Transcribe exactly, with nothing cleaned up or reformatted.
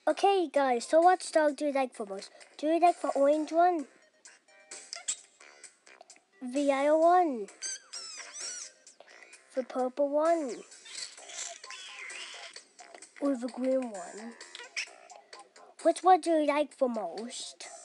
Okay, guys, so what dog do you like for most? Do you like the orange one? The yellow one? The purple one? Or the green one? Which one do you like the most?